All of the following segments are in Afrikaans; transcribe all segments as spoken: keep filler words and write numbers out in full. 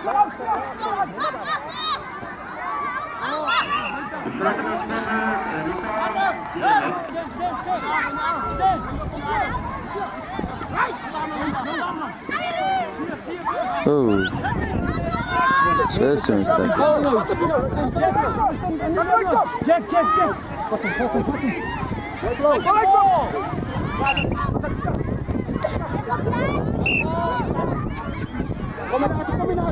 Oh, that's een stuk. Jack, Jack, Jack. Pak hem, pak hem, pak hem. Kom maar, kom maar.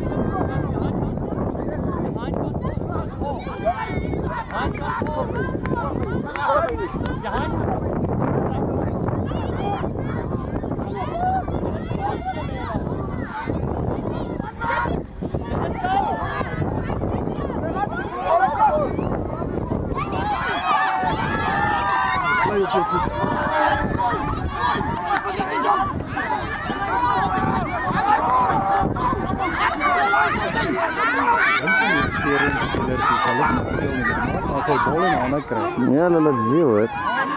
Als hij bol in handen krijgt. Ja, dat is veel hoor.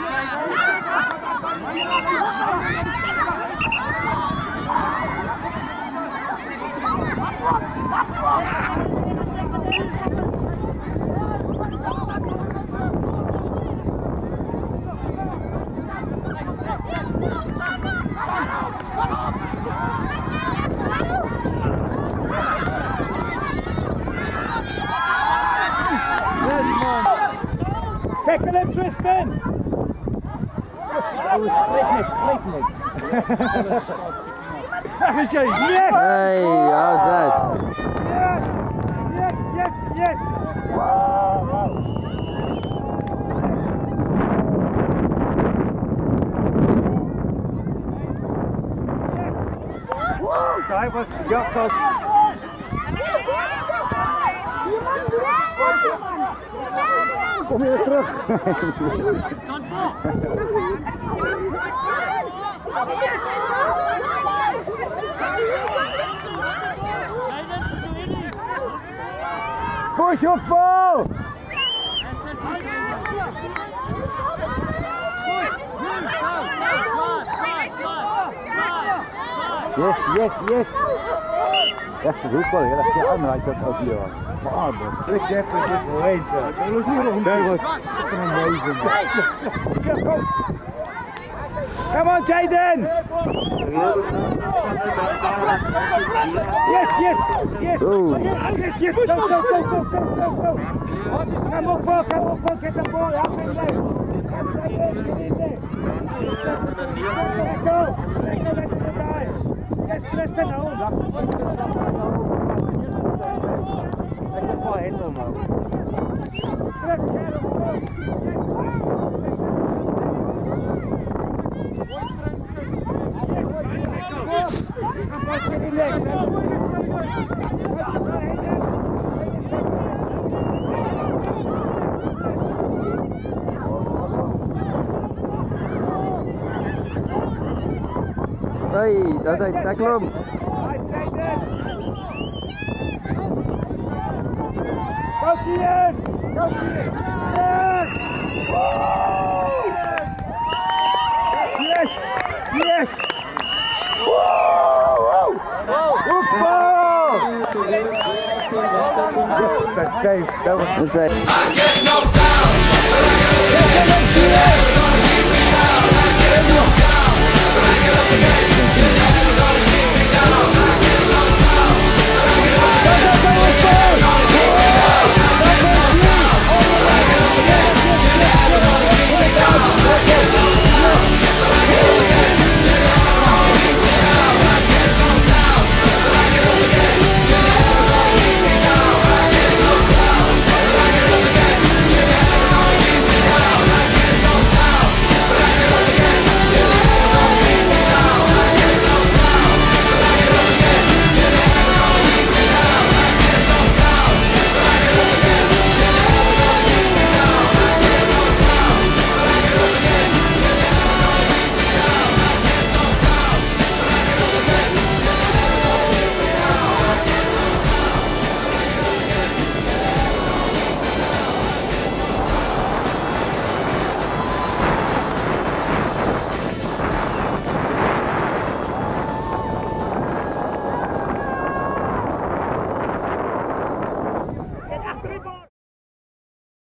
Tackle him, Tristan! Oh, gelijk gelijk Yes! Hey, how's that? Yes! Yes, yes, yes! Wow! Hij was jacht. Kom weer terug. Push up, ball. Yes, yes, yes. Dat is goed wel, dat je aanraakt dat ook hier was. Vader. Ik heb het dit geweest. Dat was hier nog dat was amazing. Come on, Jaden! Yes, yes, yes! Oh. Yes, yes, go, go, go, go, go, go, go! Come on, Paul, come on, Paul, get the ball, help him there! Get in there! Let go! Let go, let the guy! Yes, Tristan, hold up! Let the ball hit him now. Hey, dat is hij, tackle hem. Go Kian! Go Kian! Yes! Yes! Yes! Whoa! Hoekwil! Yes, that Dave, that was... Dat is hij. I get knocked down.